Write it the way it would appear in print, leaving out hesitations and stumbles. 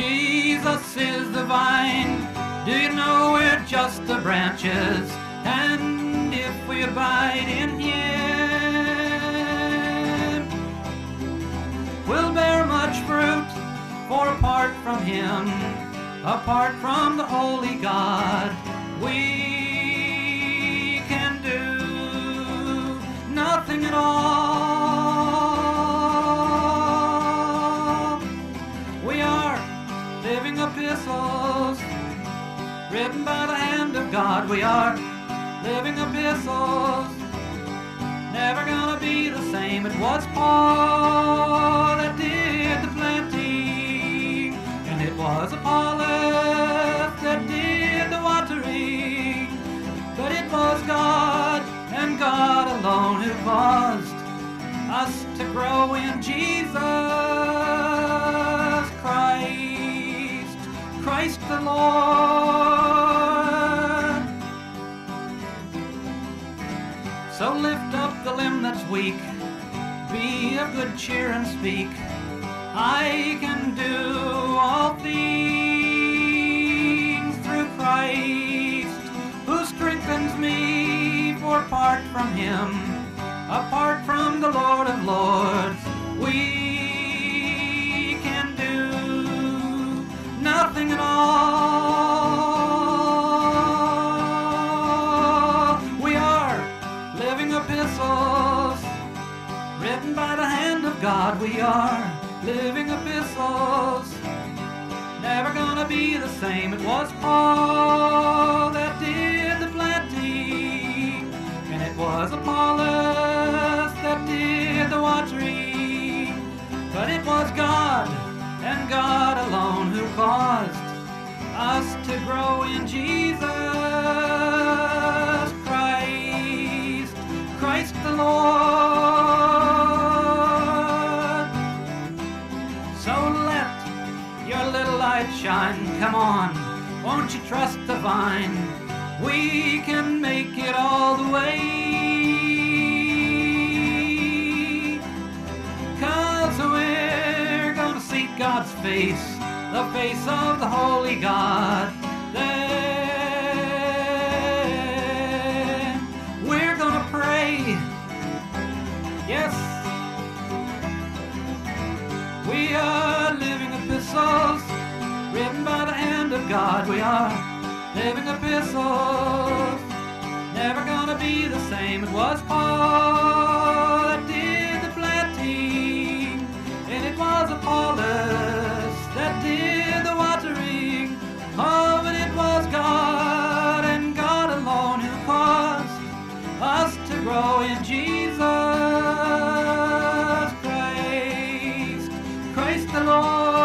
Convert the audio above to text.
Jesus is the vine. Do you know we're just the branches? And if we abide in Him, we'll bear much fruit. For apart from Him, apart from the Holy God, we can do nothing at all. We are living epistles written by the hand of God. We are living epistles, never gonna be the same. It was Paul that did the planting, and it was Apollos that did the watering, but it was God and God alone who caused us to grow in Jesus Christ, Christ the Lord. So lift up the limb that's weak, be of good cheer and speak. I can do all things through Christ, who strengthens me. For apart from Him, apart from the Lord of Lords, we can do nothing at all. We are living epistles written by the hand of God. We are living epistles, never gonna be the same. It was Paul that did the planting, and it was Apollos that did the watering, but it was God and God alone who caused us to grow in Jesus Christ, Christ the Lord. So let your little light shine. Come on, won't you trust the vine? We can make it all the way, 'cause we're gonna seek God's face, the face of the Holy God. Then we're gonna pray. Yes, we are living epistles written by the hand of God. We are living epistles, never gonna be the same. It was Paul that did the planting, and it was Apollos that did the watering. Oh, but it was God and God alone who caused us to grow in Jesus Christ, Christ the Lord.